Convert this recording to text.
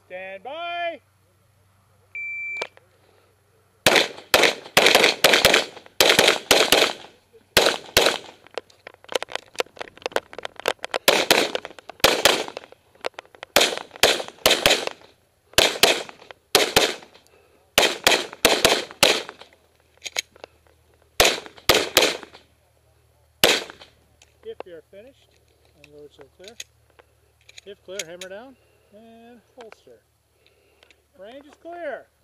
Stand by. If you're finished, unload so clear. If clear, hammer down and holster. Range is clear.